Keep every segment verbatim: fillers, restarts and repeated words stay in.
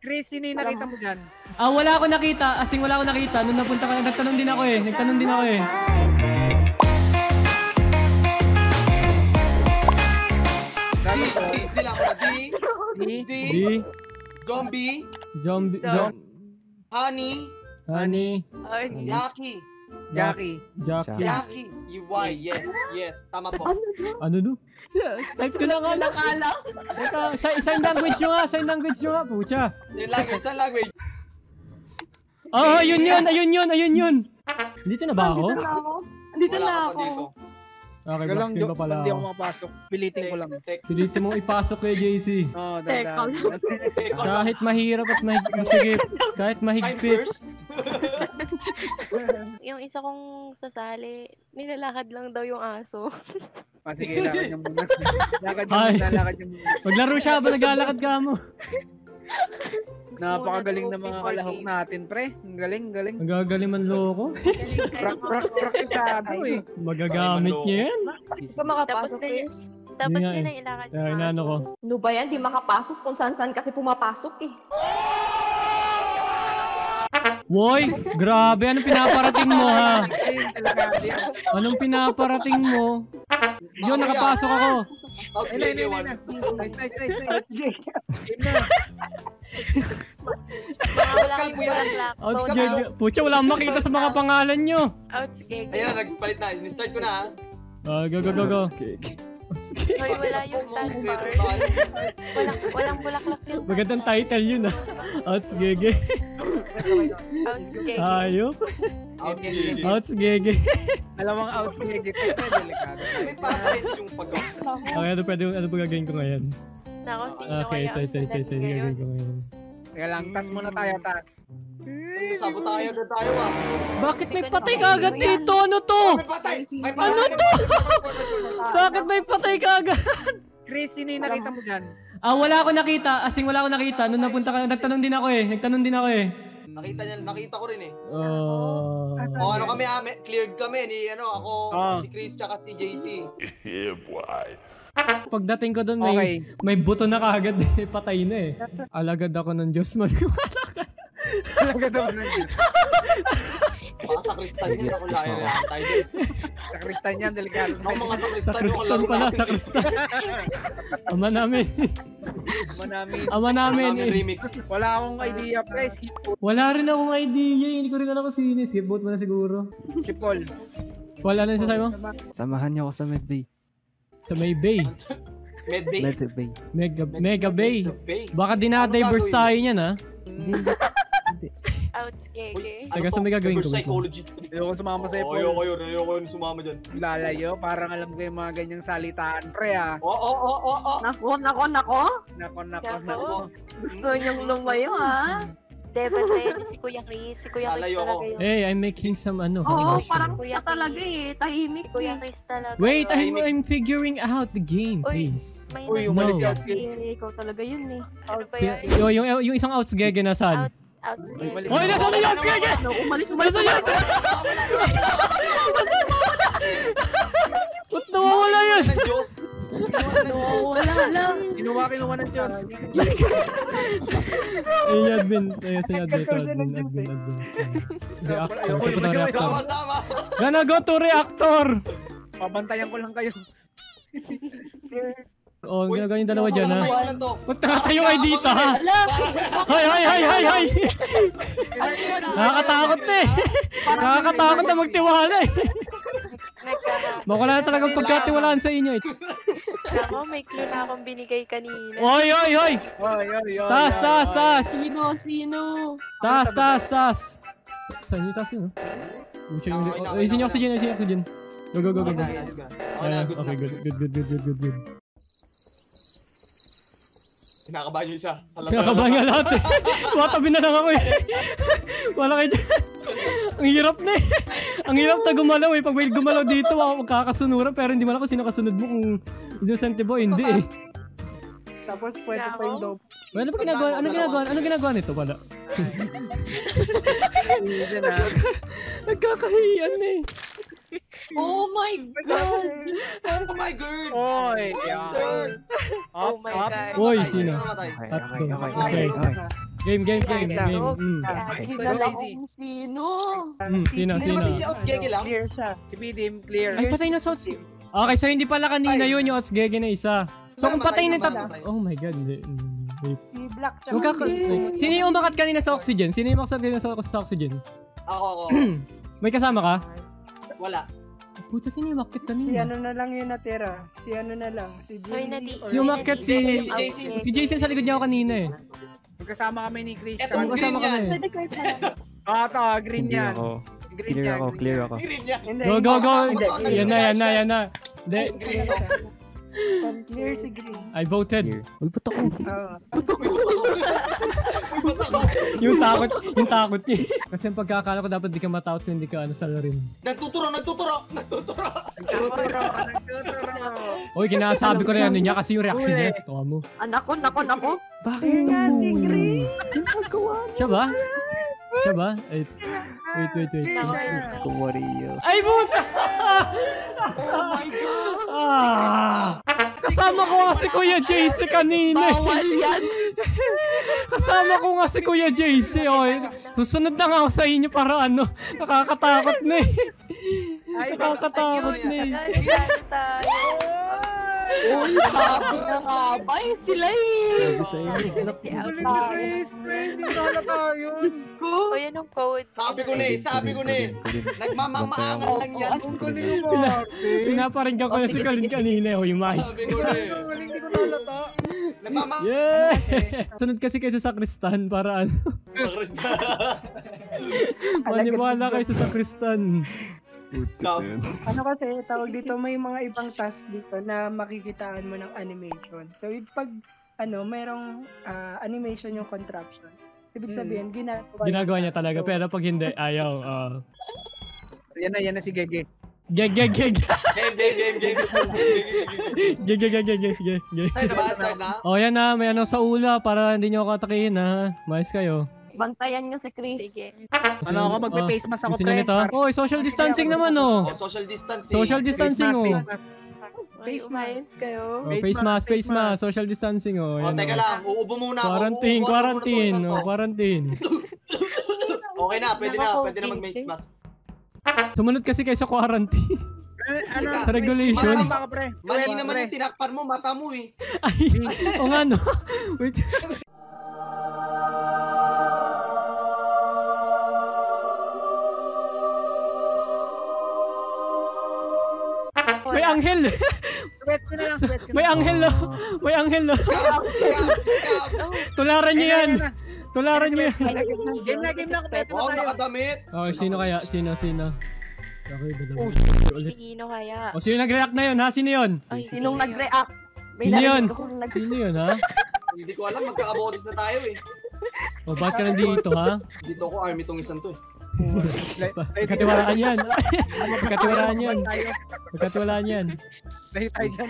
Chris, sino yung nakita mo dyan? Ah, wala ako nakita. Asing wala ako nakita. Nung napunta ka, nagtanong din ako eh. Nagtanong din ako eh. D, D lang ako. D, D, D, D, Zombie, Zombie, Zom, Honey, Honey, Jackie, Jackie. Jackie. Jackie, Y, yes, yes, tama po. Ano do? Type ko na nga lang. Teka, sa- sign language nyo nga, sign language nyo nga. Pucha. Yung language, sa language. Oo, oh, yun yun, ayun yun, ayun yun. Dito na ba ako? Dito na ako. Dito Wala na ka pa ako. dito. Okay, Galang, black screen pa pala hindi ako ako. mapasok. Pilitin ko lang. Tek, Pilitin mo ipasok kay J C. Oo, Teka. dada. tek, Kahit mahirap at mahigpit. Sige, kahit I'm mahigpit. first. Yung isa kong sasali, nilalakad lang daw yung aso. Ah, sige, lakad niyo muna. Lakad niyo Ay. muna, lakad niyo muna. Maglaro siya ba naglalakad ka mo? Napakagaling ng mga kalahok natin, pre. Ang galing, galing. Ang gagaling man loko. Prak, prak, praktisado eh. Magagamit niya yan. Hindi ka makapasok, Tapos na Chris. Tapos Yun nga yun eh. ang ilakad Kaya yung inaano ko. Ano ba yan? Di makapasok kung saan-saan kasi pumapasok eh. Woy, grabe. Anong pinaparating mo ha? Ayun, talaga yan. Anong pinaparating mo? Yun, nakapasok ako. Out, Ayun, ayun, J K ayun, one. ayun. Nice, nice, nice, nice. Game na. Mga walang bulaklak. Outs, Geg. Pucha, wala akong makita sa mga pangalan nyo. Outs, gig. Ayan na, nag-spalit na. Ni-start ko na ha. Ah, go, go, go, go. Hoy, wala yung taskbar. Walang, walang bulaklak yung Magandang title yun ah. Outs, Gege. Outs, gig. Ayop. Out, Game, game, game. Outs, Gege. Alam ang outs gigit. Delikado. May papalit yung pag-out. Okay, ano pwede, ano pa gagawin ko ngayon? Nako, sino Okay, kaya ito, ang ito, ito, ito, ito, ngayon? gagawin ko ngayon. Kaya lang, tas muna tayo, tas. Sabo tayo agad tayo ah. Bakit may patay ka agad dito? Ano to? May patay! May patay! Ano to? Bakit may patay ka agad? Chris, sino yung nakita mo dyan? Ah, wala ako nakita. Asing wala ako nakita. Nung napunta ka, nagtanong din ako eh. Nagtanong din ako eh. Nakita niya, nakita ko rin eh. Oh. O ano kami ah, may- cleared kami ni ano, ako, Oh. si Chris, tsaka si J C. Pagdating ko doon, may, Okay. may buto na kagad eh. Patay na eh. Alagad ako ng Diyos man. Talaga daw na yun. Baka sa Kristan yun ako layo rin tayo din. Sa Kristan yan, delikado. Mga mga sa Sa Kristan yung Kristan kalaro pala, natin. sa Kristan. Ama namin. Ama namin. Ama namin. Namin eh. remix. Wala akong idea, pre. Skip po. Wala rin akong idea. Hindi ko rin alam kung sino. Skipboat mo na siguro. Si Paul. Wala na sasabi mo? Samahan niyo ako sa Medbay. Sa may bay. Medbay. Medbay. Mega, Mega Bay. Medbay. Baka dinadiverse Ano tayo niyan ha. Outs, gig. Teka, sa may gagawin ko ba ito? Psychology. Ayoko sumama sa'yo, Oh, Paul. ayoko yun, ayoko yun sumama dyan. Lalayo, parang alam ko yung mga ganyang salitaan, pre, ah. Oh, oh, oh, oh, oh. Nako, nako, nako. Nako, nako, Nako. nako. Gusto niyong lumayo ha. Devon sa'yo si Kuya Chris. Si Kuya Chris Lalayo ako. talaga yun. Hey, I'm making some ano. Oo, commercial. parang Kuya siya talaga eh. Tahimik Si Kuya eh. Chris talaga. Wait, yun. I'm, I'm figuring out the game, Uy. please. May Uy, nag- umalis si No. Outskate. Eh, ikaw talaga yun eh. Ano ba Si, yun? yung, yung, yung isang outs gege nasaan? Outs, outs, gig. Umalis. Hoy, nasa na yung outs gege! No, umalis, umalis. Nasa yun? Ba't nawawala yun? Ng Diyos. No, wala, wala. Kinuha, kinuha ng Diyos. Ayun yung admin. Ayun si admin. Ito, admin, admin, admin. Reactor. Ayoko, Ito na ayoko, reactor. Sama-sama. Gonna go to reactor! Pabantayan ko lang kayo. Oh, ginagawa yung dalawa dyan ha. Tayo lang to. Ba't nakatayo kayo dito ha? Hay, hay, hay, hay, hay! Nakakatakot na eh. Nakakatakot na magtiwala eh. Nagkaka- Baka wala na talagang pagkatiwalaan sa inyo eh. Ako, may clue na akong binigay kanina. Oy, oy, oy! Oy, oy, oy. Taas, oy, taas, oy. taas! Sino, sino? Taas, taas, taas! Saan yung taas yun? Oh, ayusin niyo oxygen, ayusin niyo oxygen. Go, go, go, go, go. Okay na, sige. Okay na, Ayan, good okay, na. good, good, good, good, good, good, good. Kinakabahan niyo siya. Alam ko Kinakabahan na- nga lahat eh. Tumatabi na lang ako eh. Wala kayo dyan. Ang hirap na eh. Ang hirap na gumalaw eh. Pag may gumalaw dito, ako magkakasunuran. Pero hindi mo alam kung sino kasunod mo kung innocent ba o hindi eh. Tapos pwede pa yung dope. Well, ano ba ginagawa? Ano ginagawa? Ano ginagawa nito? Wala. Yun na. Nagkakahiyan eh. Oh my God! Oh my God! Oy, Monster! yan. Oh Up, my up. God. Uy, Namatay, sino? namatay. Okay, Tatlo. okay, okay, Okay. okay, okay. Game, game, game, game. Mm. Kilala ko kung sino. Mm, sino, Hindi sino? naman din si Outgege lang. Clear siya. Si Bidim, clear. Ay, patay na sa Ots. Okay, so hindi pala kanina Ay. yun yung Ots Gege na isa. So kung patay na yung Namatay, tat... Oh my god, hindi. hindi. Wait. Si Black tsaka Magkaka... si- Sino yung umakat kanina sa oxygen? Sino yung umakat kanina sa, sa oxygen? Ako, ako. May kasama ka? Wala. Puta, sino yung umakat Si kanina? ano na lang yung natira. Si ano na lang. Si Hoy, Jimmy. nadi- Si umakat si... Si Jason. Si Jason sa likod niya ako kanina eh. Magkasama kami ni Chris. Eto, tsaka- green Kasama kami. yan. Pwede kayo pala. Ah, ito, green Hindi yan. ako. Green Clear yan, ako, green clear yan. ako. Green yan. Hindi, Go, go, go! hindi, Hindi. Yan na, yan na, yan na. Hindi, Green ako. Clear si Green. I voted. Clear. Uy, ba't ako? Oo. Uy, ba't ako? Yung takot, yung takot niya. Kasi ang pagkakala ko dapat di ka matakot kung hindi ka ano sa rin. Nagtuturo, nagtuturo, nagtuturo. Nagtuturo, nagtuturo. Oy, kinasabi ko na ano niya kasi yung reaction niya. Tawa mo. Anak ko, nako, nako. Bakit Green? Siya ba? Siya ba? Ay, wait, wait, wait. Kumario. Ay, buta! Oh my God. Ah! Kasama ko nga si Kuya J C kanina. Bawal yan. Kasama ko nga si Kuya J C. Oh. Susunod na nga ako sa inyo para ano, nakakatakot na eh. Ay, Nakakatakot na eh. Nagano tayo. Uy, sabi na nga ba eh, sila eh. Sabi sa inyo. galing ni Chris, friend. Hindi na tayo. Diyos ko. O, yan ang code. Sabi ko na eh, sabi ko na eh. Nagmamamaangan lang yan. Ang galing mo, Martin. Pinaparinggan ko na si Kalin kanina. Oh, yung mais. Sabi ko na eh. Ang galing, hindi ko nalata. Nagmama... Yeah! Sunod kasi kayo sa sakristan para ano. Maniwala kayo sa sakristan. Ano kasi, tawag dito, may mga ibang task dito na makikitaan mo ng animation. So, pag, ano, mayroong ah, animation yung contraption. Ibig sabihin, ginagawa, Ginagawa niya talaga, So, pero pag hindi, ayaw. Uh, Yan na, yan na si Gege. geg, geg, geg. Game, game, game, game. Geg, geg, geg, geg, geg, geg. Tayo na ba? Tayo na? Oh, yan na, may ano sa ula para hindi nyo ako atakihin ha. Mais kayo. Bantayan nyo si Chris. Sige. Ano ako, magpe-face mask ako, Gusto nyo pre. nito? Oh, social distancing naman oh. Oh, social distancing. Social distancing oh. Face mask. face mask kayo. Oh, Face face mask, mask, face face mask. mask, social distancing oh. Oh, Yan, teka oh. lang. Uubo muna ako. Quarantine, Uubo, quarantine, uubo, oh, uubo. quarantine. Okay na, pwede na. Pwede na mag-face mask. Sumunod kasi kayo sa quarantine. Ano, Teka, regulation. May- baka, pre. Mali Pre, naman pre. yung tinakpan mo, mata mo eh. Ay, o nga no. Wait. May anghel. Pwet ko na lang, pwet ko na May lang. anghel no. May anghel no. Scam, scam, scam. Tularan niyo yan. Ayun na, Tularan niyo yan. ayun na. Game na, game na. Kompleto na Wow, tayo. nakadamit. Okay, sino kaya? Sino, sino? Okay, ba Oh, ulit. Sino kaya? O, sino nag-react na yun ha? Sino yun? Ay, Sinong nag-react? May Sino yun? narinig akong nag- Sino yun ha? Hindi ko alam, magkakaboses na tayo eh. O, ba't ka nandito ha? Dito ako, army tong isang to eh. Magkatiwalaan yan. Magkatiwalaan yan. Tayo. Magkatiwalaan yan. Lahi tayo dyan.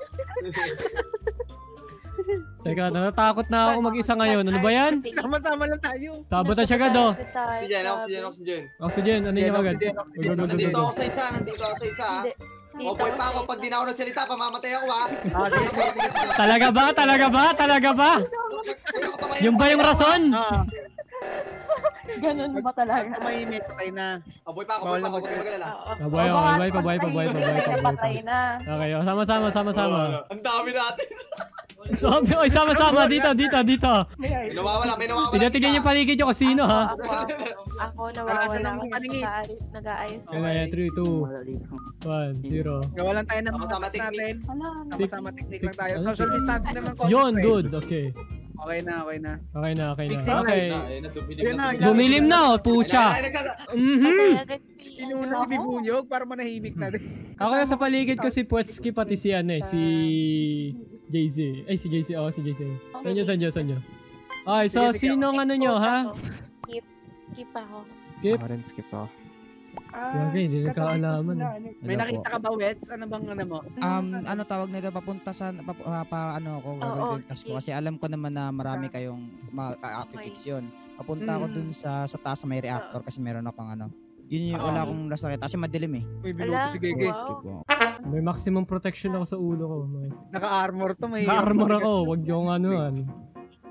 Teka, natatakot na ako mag-isa ngayon. Ano ba yan? Sama-sama lang tayo. Sabotan siya agad oh. Si Jen, oxygen, oxygen. Oxygen, ano yung agad? Oxygen, Go, oxygen. go, go, go, Nandito go. ako sa isa, nandito ako sa isa ah. Dito O boy pa ako, pag di na ako nagsalita, pamamatay ako ah. Ah, sige, sige, sige. Talaga ba? Talaga ba? Talaga ba? Yung ba yung rason? Ah, Ganun ba talaga? tumahimik, patay na. O boy pa ako, boy pa ako, huwag kang magalala. Oo. Pabuhay, Oo, pabuhay, baka pabuhay, pabuhay, pabuhay, pabuhay. Patay na. Okay, oh, sama-sama, sama-sama. Ang dami natin. Sabi, oy, sama-sama, dito, dito, dito. May nawawala, may nawawala. Pinatigan yung paligid yung kung sino, ha? Ako, ako, ako Kalasan nawawala ng ako paningin. nag-aayos. Nag-aayos. Okay, three, two, one, zero. Gawalan tayo ng mga Sama-sama task natin. Wala. Sama-sama technique lang tayo. Social distancing naman konti. Yun, pre. good, okay. Okay na, okay na. Okay na, okay Fixing na. Okay. Ayun na, Dumilim na, oh, pucha. Mhm. Okay, agad. Inuna si Bibuyog para manahimik na rin. Ako yung sa paligid ko si Pwetski pati si ano eh, si J C. Ay, si J C, oh, si J C. Saan nyo, saan nyo, saan nyo? Okay, so Sige, sige, sinong ano nyo, ha? Skip. Skip ako. Skip? Ako rin, skip ako. Ah, Bagay, hindi nagkaalaman. sila, ano, May nakita ka ba, Wets? Ano bang ano mo? Um, ano tawag nito, papunta sa, pa, pa, pa- ano ako, Oo, gagawin task sige. ko. Kasi alam ko naman na marami kayong ma-fix yun. Papunta ako Mm. dun sa sa taas sa may reactor kasi meron akong ano. Yun yung Oo. wala akong last nakita kasi madilim eh. Uy, Ala, binuto si Gege. wow. Skip ko. May maximum protection ako sa ulo ko. Nice. Naka-armor to, may Naka-armor ako, wag yung ano yan.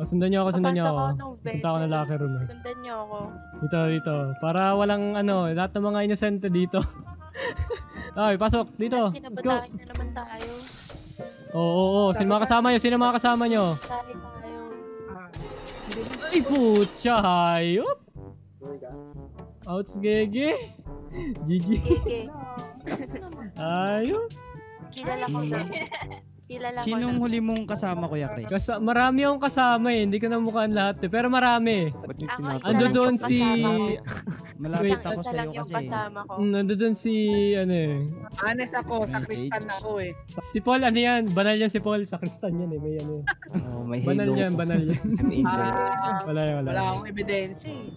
O, sundan niyo ako, sundan niyo ako. Papasok ng bed. Punta ako ng locker room eh. Sundan niyo ako. Dito, dito. Para walang ano, lahat ng mga inosente dito. Okay, pasok. Dito. Let's go. Kinabatakin na naman tayo. Oo, oo, oo. Sino mga kasama nyo? Sino mga kasama nyo? Tayo tayo. Ay, putya, hayop. Outs, gege. G G. Kike. Ayop. Kilala ko na. Kilala ko Sinong na. huli mong kasama, Kuya Chris? Kasa marami akong kasama eh. Hindi ko na mukhaan lahat eh. Pero marami. Ba't yung Ako, tinatawag? ito Ando lang doon yung si... kasama ko. Malapit Wait. ako Ito sa'yo lang yung kasi. kasama ko. Mm, Nando doon si... Ano eh. Honest ako, sa Kristan ako eh. Si Paul, ano yan? Banal yan si Paul. Sa Kristan yan eh. May ano yan. Oh, may Banal halo. yan, banal yan. An angel. Ah, Wala yan, wala. wala akong ebidensya eh.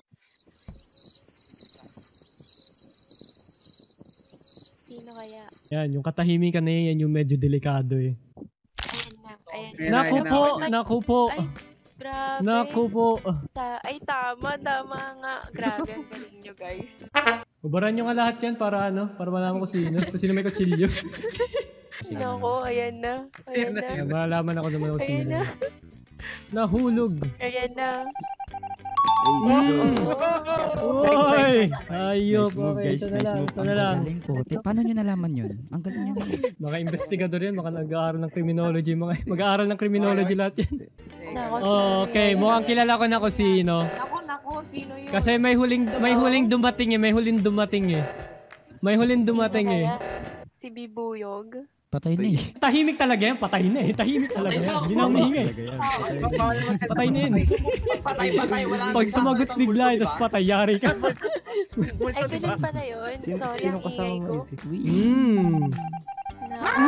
Sino kaya? Yan, yung katahimikan na yan, yan yung medyo delikado eh. Ayan na. Ayan Ayan na. na, Naku ayan na. po, naku po. Ay, grabe. Naku po. Ta- Ay, tama, tama nga. Grabe, ang galing nyo, guys. Ubaran nyo nga lahat yan para ano, para malaman ko sino. Kung sino may kutsilyo. Sige Nako, ayan na. Ayan na. Kaya malalaman ako naman kung Ayan sino. na. Nahulog. Ayan na. Ay, let's go. Uy! Ayop. Nice move, Okay, guys. ito na Nice lang. move. Ito Ang na lang. galing po. Te, paano nyo nalaman yun? Ang galing nyo. Mga investigador yan. Mga nag-aaral ng criminology. Mga mag-aaral ng criminology lahat yan. Nako, Okay, mukhang kilala ko na kung sino. Ako, nako, sino yun? Kasi may huling may huling dumating eh. May huling dumating eh. May huling dumating eh. Si Bibuyog. Patay na eh. Tahimik talaga yan. Patay na eh. Tahimik talaga yan. Hindi na humihinga eh. Bawal magsalita. Patay na yan. Patay, patay, wala nang Pag sumagot isang bigla, multo, tapos diba? patay, yari ka. Ay, ganun pala yun. Sino, Sorry, sino ang kasama ingay mo? ko. Izzy? Hmm. Na,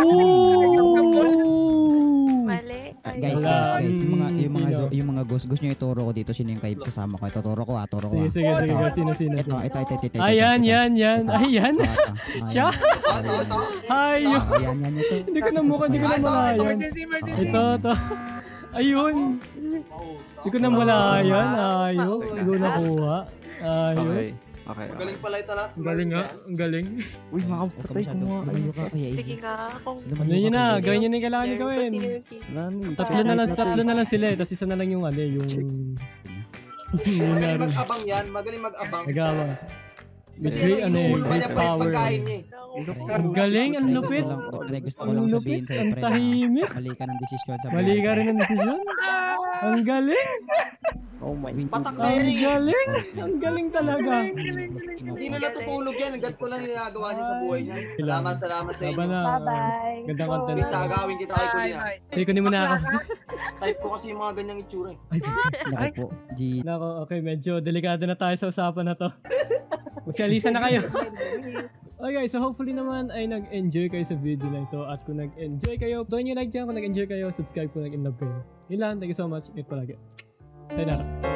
Ooh! mali. Ay, Guys, Wala. guys, guys, yung mga, yung mga, Sino? zo- yung mga ghost, gusto nyo ituro ko dito, sino yung kay kasama ko? Ituturo ko ah, turo ko Sige, ah. sige, sige. sige. Sino, sino? Ito, ito, ito, ito, ito. Ayan, ito. yan, yan. Ito. Ayan. Ito, ito. Ayan. Siya? Ito, ito, ito. Ayun. Ah, Ayan, yan, ito. Hindi ko na mukha, hindi ko na Ito, ito, malayan. Emergency, emergency. Ito, ito. Ayun. Hindi ko na malayan. Ayun. Hindi ko nakuha. Ayun. Okay. Okay. Magaling pala ito lahat. Ang galing nga. Ang galing. Uy, Huwag ka makapatay ko masyado. mga. Lumayo ka, Kuya Sige Izzy. nga, kung Lumayo Ano yun ka, na. Kuya Izzy. Gawin yun na yung kailangan nyo gawin. Nani. Tatlo na lang, tatlo na lang sila eh. Tapos isa na lang yung ano eh, yung... yung Magaling naroon. mag-abang yan, magaling mag-abang. Nagawang. Kasi Great, ano eh, inuul pa great niya pa yung power. pagkain niya eh. Ang galing, ang Pre, lupit. gusto ko lang- pre, gusto ko Ang lang lupit, sabihin sa'yo, ang pre, na tahimik. mali ka ng desisyon sa Mali ka rin ang desisyon. Ang galing. Oh my. Patak na Ang yan eh. galing. Ang galing talaga. Hindi na natutulog yan, hanggat ko lang ginagawa niya sa buhay niya. Salamat, salamat sa Laban inyo. na. Bye-bye. Gandang content. Minsan agawin kita kay Bye, Kuya. bye. Sige, kunin mo na ako. Type ko kasi yung mga ganyang itsura eh. Naku po. G. Nako, okay, medyo delikado na tayo sa usapan na to. Magsialisa na kayo. Okay guys, so hopefully naman ay nag-enjoy kayo sa video na ito. At kung nag-enjoy kayo, don't you like dyan. Kung nag-enjoy kayo, subscribe kung nag-inlove kayo. Yun lang, thank you so much. Ingat palagi. Sayonara.